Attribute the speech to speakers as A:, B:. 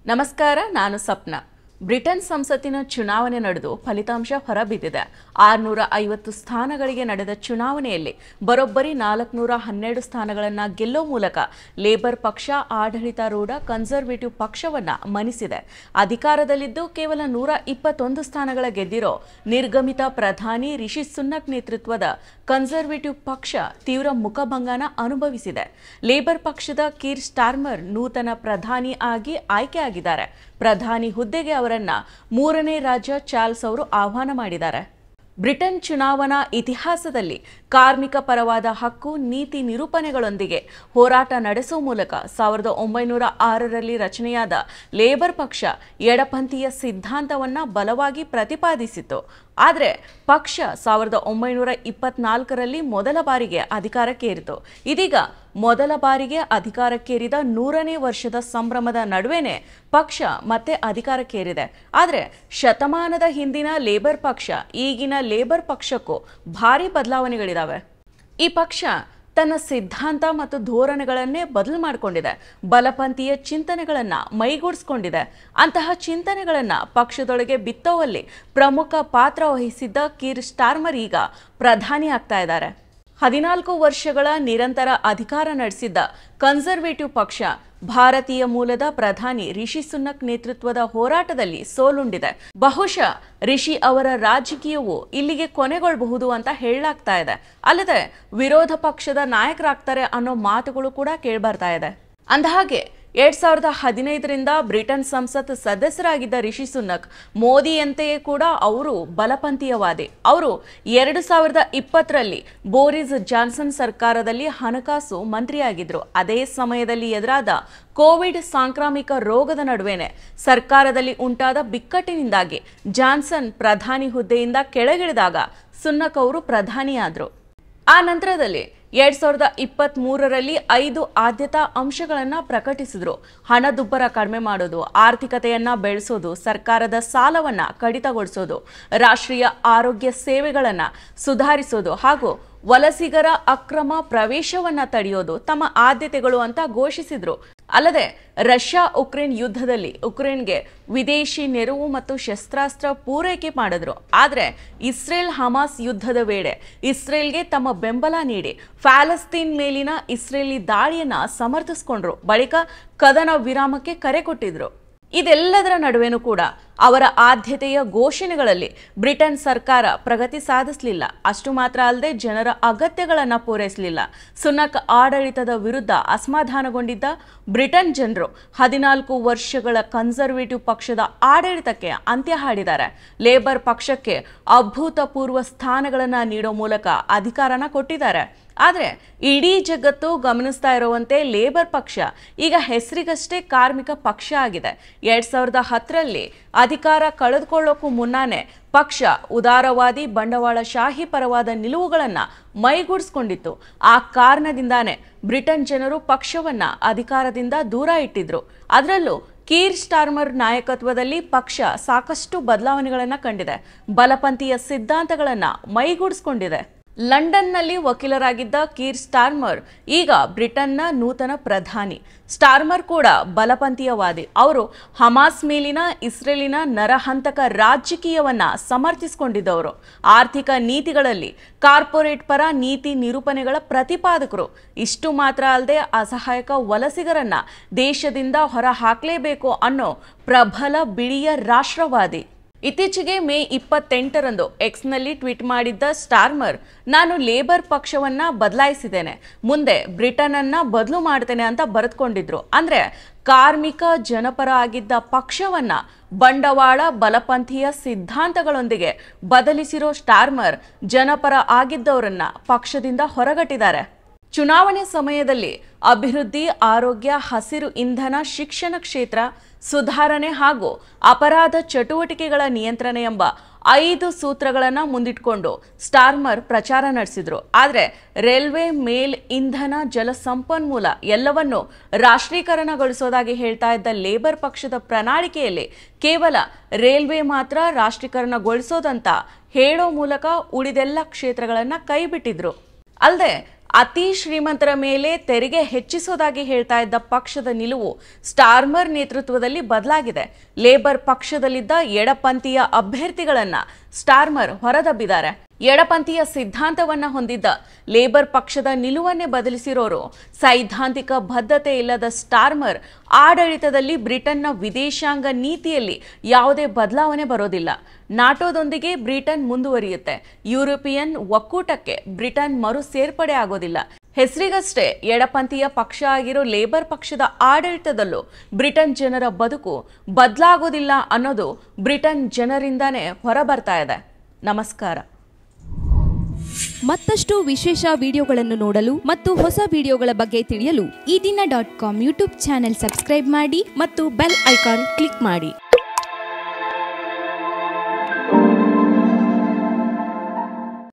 A: ನಮಸ್ಕಾರ, ನಾನು ಸಪ್ನಾ. ಬ್ರಿಟನ್ ಸಂಸತ್ತಿನ ಚುನಾವಣೆ ನಡೆದು ಫಲಿತಾಂಶ ಹೊರಬಿದ್ದಿದೆ. 650 ಸ್ಥಾನಗಳಿಗೆ ನಡೆದ ಚುನಾವಣೆಯಲ್ಲಿ ಬರೋಬ್ಬರಿ 412 ಸ್ಥಾನಗಳನ್ನು ಗೆಲ್ಲೋ ಮೂಲಕ ಲೇಬರ್ ಪಕ್ಷ ಆಡಳಿತಾರೂಢ ಕನ್ಸರ್ವೇಟಿವ್ ಪಕ್ಷವನ್ನ ಮಣಿಸಿದೆ. ಅಧಿಕಾರದಲ್ಲಿದ್ದು ಕೇವಲ 121 ಸ್ಥಾನಗಳ ಗೆದ್ದಿರೋ ನಿರ್ಗಮಿತ ಪ್ರಧಾನಿ ರಿಷಿ ಸುನಕ್ ನೇತೃತ್ವದ ಕನ್ಸರ್ವೇಟಿವ್ ಪಕ್ಷ ತೀವ್ರ ಮುಖಭಂಗನ ಅನುಭವಿಸಿದೆ. ಲೇಬರ್ ಪಕ್ಷದ ಕೀರ್ ಸ್ಟಾರ್ಮರ್ ನೂತನ ಪ್ರಧಾನಿ ಆಗಿ ಆಯ್ಕೆಯಾಗಿದ್ದಾರೆ. ಪ್ರಧಾನಿ ಹುದ್ದೆಗೆ ಅವರನ್ನ ಮೂರನೇ ರಾಜ ಚಾರ್ಲ್ಸ್ ಅವರು ಆಹ್ವಾನ ಮಾಡಿದ್ದಾರೆ. ಬ್ರಿಟನ್ ಚುನಾವಣಾ ಇತಿಹಾಸದಲ್ಲಿ ಕಾರ್ಮಿಕ ಪರವಾದ ಹಕ್ಕು ನೀತಿ ನಿರೂಪಣೆಗಳೊಂದಿಗೆ ಹೋರಾಟ ನಡೆಸುವ ಮೂಲಕ 1906ರಲ್ಲಿ ರಚನೆಯಾದ ಲೇಬರ್ ಪಕ್ಷ ಎಡಪಂಥೀಯ ಸಿದ್ಧಾಂತವನ್ನ ಬಲವಾಗಿ ಪ್ರತಿಪಾದಿಸಿತು. ಆದರೆ ಪಕ್ಷ 1924ರಲ್ಲಿ ಮೊದಲ ಬಾರಿಗೆ ಅಧಿಕಾರಕ್ಕೇರಿತು. ಇದೀಗ ಮೊದಲ ಬಾರಿಗೆ ಅಧಿಕಾರಕ್ಕೇರಿದ 100ನೇ ವರ್ಷದ ಸಂಭ್ರಮದ ನಡುವೆನೇ ಪಕ್ಷ ಮತ್ತೆ ಅಧಿಕಾರಕ್ಕೇರಿದೆ. ಆದರೆ ಶತಮಾನದ ಹಿಂದಿನ ಲೇಬರ್ ಪಕ್ಷ ಈಗಿನ ಲೇಬರ್ ಪಕ್ಷಕ್ಕೂ ಭಾರಿ ಬದಲಾವಣೆಗಳಿದಾವೆ. ಈ ಪಕ್ಷ ತನ್ನ ಸಿದ್ಧಾಂತ ಮತ್ತು ಧೋರಣೆಗಳನ್ನೇ ಬದಲು ಮಾಡಿಕೊಂಡಿದೆ. ಬಲಪಂಥೀಯ ಚಿಂತನೆಗಳನ್ನ ಮೈಗೂಡಿಸ್ಕೊಂಡಿದೆ. ಅಂತಹ ಚಿಂತನೆಗಳನ್ನ ಪಕ್ಷದೊಳಗೆ ಬಿತ್ತುವಲ್ಲಿ ಪ್ರಮುಖ ಪಾತ್ರ ವಹಿಸಿದ್ದ ಕೀರ್ ಸ್ಟಾರ್ಮರ್ ಈಗ ಪ್ರಧಾನಿ ಆಗ್ತಾ ಇದ್ದಾರೆ. 14 ವರ್ಷಗಳ ನಿರಂತರ ಅಧಿಕಾರ ನಡೆಸಿದ್ದ ಕನ್ಸರ್ವೇಟಿವ್ ಪಕ್ಷ ಭಾರತೀಯ ಮೂಲದ ಪ್ರಧಾನಿ ರಿಷಿ ಸುನಕ್ ನೇತೃತ್ವದ ಹೋರಾಟದಲ್ಲಿ ಸೋಲುಂಡಿದೆ. ಬಹುಶಃ ರಿಷಿ ಅವರ ರಾಜಕೀಯವು ಇಲ್ಲಿಗೆ ಕೊನೆಗೊಳ್ಳಬಹುದು ಅಂತ ಹೇಳಲಾಗ್ತಾ ಇದೆ. ಅಲ್ಲದೆ ವಿರೋಧ ಪಕ್ಷದ ನಾಯಕರಾಗ್ತಾರೆ ಅನ್ನೋ ಮಾತುಗಳು ಕೂಡ ಕೇಳ್ಬರ್ತಾ ಇದೆ. ಅಂದಹಾಗೆ 2015ರಿಂದ ಬ್ರಿಟನ್ ಸಂಸತ್ ಸದಸ್ಯರಾಗಿದ್ದ ರಿಷಿ ಸುನಕ್ ಮೋದಿಯಂತೆಯೇ ಕೂಡ ಅವರು ಬಲಪಂಥೀಯವಾದಿ. ಅವರು 2020ರಲ್ಲಿ ಬೋರಿಸ್ ಜಾನ್ಸನ್ ಸರ್ಕಾರದಲ್ಲಿ ಹಣಕಾಸು ಮಂತ್ರಿಯಾಗಿದ್ರು. ಅದೇ ಸಮಯದಲ್ಲಿ ಎದುರಾದ ಕೋವಿಡ್ ಸಾಂಕ್ರಾಮಿಕ ರೋಗದ ನಡುವೆನೆ ಸರ್ಕಾರದಲ್ಲಿ ಉಂಟಾದ ಬಿಕ್ಕಟ್ಟಿನಿಂದಾಗಿ ಜಾನ್ಸನ್ ಪ್ರಧಾನಿ ಹುದ್ದೆಯಿಂದ ಕೆಳಗಿಳಿದಾಗ ಸುನಕ್ ಅವರು ಪ್ರಧಾನಿಯಾದರು. ಆ ನಂತರದಲ್ಲಿ 2023ರಲ್ಲಿ 5 ಆದ್ಯತಾ ಅಂಶಗಳನ್ನು ಪ್ರಕಟಿಸಿದ್ರು. ಹಣದುಬ್ಬರ ಕಡಿಮೆ ಮಾಡೋದು, ಆರ್ಥಿಕತೆಯನ್ನ ಬೆಳೆಸೋದು, ಸರ್ಕಾರದ ಸಾಲವನ್ನ ಕಡಿತಗೊಳಿಸೋದು, ರಾಷ್ಟ್ರೀಯ ಆರೋಗ್ಯ ಸೇವೆಗಳನ್ನ ಸುಧಾರಿಸೋದು ಹಾಗೂ ವಲಸಿಗರ ಅಕ್ರಮ ಪ್ರವೇಶವನ್ನ ತಡೆಯೋದು ತಮ್ಮ ಆದ್ಯತೆಗಳು ಅಂತ ಘೋಷಿಸಿದ್ರು. ಅಲ್ಲದೆ ರಷ್ಯಾ ಉಕ್ರೇನ್ ಯುದ್ಧದಲ್ಲಿ ಉಕ್ರೇನ್ಗೆ ವಿದೇಶಿ ನೆರವು ಮತ್ತು ಶಸ್ತ್ರಾಸ್ತ್ರ ಪೂರೈಕೆ ಮಾಡಿದ್ರು. ಆದರೆ ಇಸ್ರೇಲ್ ಹಮಾಸ್ ಯುದ್ಧದ ವೇಳೆ ಇಸ್ರೇಲ್ಗೆ ತಮ್ಮ ಬೆಂಬಲ ನೀಡಿ ಪ್ಯಾಲೆಸ್ತೈನ್ ಮೇಲಿನ ಇಸ್ರೇಲಿ ದಾಳಿಯನ್ನ ಸಮರ್ಥಿಸಿಕೊಂಡ್ರು. ಬಳಿಕ ಕದನ ವಿರಾಮಕ್ಕೆ ಕರೆ ಕೊಟ್ಟಿದ್ರು. ಇದೆಲ್ಲದರ ನಡುವೆನೂ ಕೂಡ ಅವರ ಆದ್ಯತೆಯ ಘೋಷಣೆಗಳಲ್ಲಿ ಬ್ರಿಟನ್ ಸರ್ಕಾರ ಪ್ರಗತಿ ಸಾಧಿಸಲಿಲ್ಲ. ಅಷ್ಟು ಮಾತ್ರ ಅಲ್ಲದೆ ಜನರ ಅಗತ್ಯಗಳನ್ನು ಪೂರೈಸಲಿಲ್ಲ. ಸುನಕ್ ಆಡಳಿತದ ವಿರುದ್ಧ ಅಸಮಾಧಾನಗೊಂಡಿದ್ದ ಬ್ರಿಟನ್ ಜನರು 14 ವರ್ಷಗಳ ಕನ್ಸರ್ವೇಟಿವ್ ಪಕ್ಷದ ಆಡಳಿತಕ್ಕೆ ಅಂತ್ಯ ಹಾಡಿದ್ದಾರೆ. ಲೇಬರ್ ಪಕ್ಷಕ್ಕೆ ಅಭೂತಪೂರ್ವ ಸ್ಥಾನಗಳನ್ನು ನೀಡೋ ಮೂಲಕ ಅಧಿಕಾರನ ಕೊಟ್ಟಿದ್ದಾರೆ. ಆದರೆ ಇಡೀ ಜಗತ್ತು ಗಮನಿಸ್ತಾ ಇರುವಂತೆ ಲೇಬರ್ ಪಕ್ಷ ಈಗ ಹೆಸರಿಗಷ್ಟೇ ಕಾರ್ಮಿಕ ಪಕ್ಷ ಆಗಿದೆ. 2010ರಲ್ಲಿ ಅಧಿಕಾರ ಕಳೆದುಕೊಳ್ಳೋಕ್ಕೂ ಮುನ್ನಾನೆ ಪಕ್ಷ ಉದಾರವಾದಿ ಬಂಡವಾಳಶಾಹಿ ಪರವಾದ ನಿಲುವುಗಳನ್ನು ಮೈಗೂಡಿಸ್ಕೊಂಡಿತ್ತು. ಆ ಕಾರಣದಿಂದಾನೇ ಬ್ರಿಟನ್ ಜನರು ಪಕ್ಷವನ್ನ ಅಧಿಕಾರದಿಂದ ದೂರ ಇಟ್ಟಿದ್ರು. ಅದರಲ್ಲೂ ಕೀರ್ ಸ್ಟಾರ್ಮರ್ ನಾಯಕತ್ವದಲ್ಲಿ ಪಕ್ಷ ಸಾಕಷ್ಟು ಬದಲಾವಣೆಗಳನ್ನು ಕಂಡಿದೆ. ಬಲಪಂಥೀಯ ಸಿದ್ಧಾಂತಗಳನ್ನು ಮೈಗೂಡಿಸ್ಕೊಂಡಿದೆ. ಲಂಡನ್ನಲ್ಲಿ ವಕೀಲರಾಗಿದ್ದ ಕೀರ್ ಸ್ಟಾರ್ಮರ್ ಈಗ ಬ್ರಿಟನ್ನ ನೂತನ ಪ್ರಧಾನಿ. ಸ್ಟಾರ್ಮರ್ ಕೂಡ ಬಲಪಂಥೀಯವಾದಿ. ಅವರು ಹಮಾಸ್ ಮೇಲಿನ ಇಸ್ರೇಲಿನ ನರಹಂತಕ ರಾಜಕೀಯವನ್ನ ಸಮರ್ಥಿಸಿಕೊಂಡಿದ್ದವರು. ಆರ್ಥಿಕ ನೀತಿಗಳಲ್ಲಿ ಕಾರ್ಪೊರೇಟ್ ಪರ ನೀತಿ ನಿರೂಪಣೆಗಳ ಪ್ರತಿಪಾದಕರು. ಇಷ್ಟು ಮಾತ್ರ ಅಲ್ಲದೆ ಅಸಹಾಯಕ ವಲಸಿಗರನ್ನ ದೇಶದಿಂದ ಹೊರ ಹಾಕಲೇಬೇಕು ಅನ್ನೋ ಪ್ರಬಲ ಬಿಳಿಯ ರಾಷ್ಟ್ರವಾದಿ. ಇತ್ತೀಚೆಗೆ ಮೇ 28ರಂದು ಎಕ್ಸ್ನಲ್ಲಿ ಟ್ವೀಟ್ ಮಾಡಿದ್ದ ಸ್ಟಾರ್ಮರ್, ನಾನು ಲೇಬರ್ ಪಕ್ಷವನ್ನ ಬದಲಾಯಿಸಿದ್ದೇನೆ, ಮುಂದೆ ಬ್ರಿಟನ್ ಅನ್ನ ಬದಲು ಮಾಡ್ತೇನೆ ಅಂತ ಬರೆದುಕೊಂಡಿದ್ರು. ಅಂದ್ರೆ ಕಾರ್ಮಿಕ ಜನಪರ ಆಗಿದ್ದ ಪಕ್ಷವನ್ನ ಬಂಡವಾಳ ಬಲಪಂಥೀಯ ಸಿದ್ಧಾಂತಗಳೊಂದಿಗೆ ಬದಲಿಸಿರೋ ಸ್ಟಾರ್ಮರ್ ಜನಪರ ಆಗಿದ್ದವರನ್ನ ಪಕ್ಷದಿಂದ ಹೊರಗಟ್ಟಿದ್ದಾರೆ. ಚುನಾವಣೆ ಸಮಯದಲ್ಲಿ ಅಭಿವೃದ್ಧಿ, ಆರೋಗ್ಯ, ಹಸಿರು ಇಂಧನ, ಶಿಕ್ಷಣ ಕ್ಷೇತ್ರ ಸುಧಾರಣೆ ಹಾಗೂ ಅಪರಾಧ ಚಟುವಟಿಕೆಗಳ ನಿಯಂತ್ರಣ ಎಂಬ 5 ಸೂತ್ರಗಳನ್ನು ಮುಂದಿಟ್ಕೊಂಡು ಸ್ಟಾರ್ಮರ್ ಪ್ರಚಾರ ನಡೆಸಿದ್ರು. ಆದರೆ ರೈಲ್ವೆ, ಮೇಲ್, ಇಂಧನ, ಜಲ ಸಂಪನ್ಮೂಲ ಎಲ್ಲವನ್ನೂ ರಾಷ್ಟ್ರೀಕರಣಗೊಳಿಸೋದಾಗಿ ಹೇಳ್ತಾ ಇದ್ದ ಲೇಬರ್ ಪಕ್ಷದ ಪ್ರಣಾಳಿಕೆಯಲ್ಲಿ ಕೇವಲ ರೈಲ್ವೆ ಮಾತ್ರ ರಾಷ್ಟ್ರೀಕರಣಗೊಳಿಸೋದಂತ ಹೇಳೋ ಮೂಲಕ ಉಳಿದೆಲ್ಲ ಕ್ಷೇತ್ರಗಳನ್ನು ಕೈಬಿಟ್ಟಿದ್ರು. ಅಲ್ಲದೆ ಅತಿ ಶ್ರೀಮಂತರ ಮೇಲೆ ತೆರಿಗೆ ಹೆಚ್ಚಿಸೋದಾಗಿ ಹೇಳ್ತಾ ಇದ್ದ ಪಕ್ಷದ ನಿಲುವು ಸ್ಟಾರ್ಮರ್ ನೇತೃತ್ವದಲ್ಲಿ ಬದಲಾಗಿದೆ. ಲೇಬರ್ ಪಕ್ಷದಲ್ಲಿದ್ದ ಎಡಪಂಥೀಯ ಅಭ್ಯರ್ಥಿಗಳನ್ನ ಸ್ಟಾರ್ಮರ್ ಹೊರದಬ್ಬಿದ್ದಾರೆ. ಎಡಪಂಥೀಯ ಸಿದ್ಧಾಂತವನ್ನ ಹೊಂದಿದ್ದ ಲೇಬರ್ ಪಕ್ಷದ ನಿಲುವನ್ನೇ ಬದಲಿಸಿರೋರು. ಸೈದ್ಧಾಂತಿಕ ಬದ್ಧತೆ ಇಲ್ಲದ ಸ್ಟಾರ್ಮರ್ ಆಡಳಿತದಲ್ಲಿ ಬ್ರಿಟನ್ನ ವಿದೇಶಾಂಗ ನೀತಿಯಲ್ಲಿ ಯಾವುದೇ ಬದಲಾವಣೆ ಬರೋದಿಲ್ಲ. ನಾಟೋದೊಂದಿಗೆ ಬ್ರಿಟನ್ ಮುಂದುವರಿಯುತ್ತೆ. ಯುರೋಪಿಯನ್ ಒಕ್ಕೂಟಕ್ಕೆ ಬ್ರಿಟನ್ ಮರು ಸೇರ್ಪಡೆ ಆಗೋದಿಲ್ಲ. ಹೆಸರಿಗಷ್ಟೇ ಎಡಪಂಥೀಯ ಪಕ್ಷ ಆಗಿರೋ ಲೇಬರ್ ಪಕ್ಷದ ಆಡಳಿತದಲ್ಲೂ ಬ್ರಿಟನ್ ಜನರ ಬದುಕು ಬದಲಾಗೋದಿಲ್ಲ ಅನ್ನೋದು ಬ್ರಿಟನ್ ಜನರಿಂದಾನೇ ಹೊರಬರ್ತಾ ಇದೆ. ನಮಸ್ಕಾರ.
B: ಮತ್ತಷ್ಟು ವಿಶೇಷ ವಿಡಿಯೋಗಳನ್ನು ನೋಡಲು ಮತ್ತು ಹೊಸ ವಿಡಿಯೋಗಳ ಬಗ್ಗೆ ತಿಳಿಯಲು
C: ಈ ದಿನ .com ಯೂಟ್ಯೂಬ್ ಚಾನೆಲ್ ಸಬ್ಸ್ಕ್ರೈಬ್ ಮಾಡಿ ಮತ್ತು ಬೆಲ್ ಐಕಾನ್ ಕ್ಲಿಕ್ ಮಾಡಿ.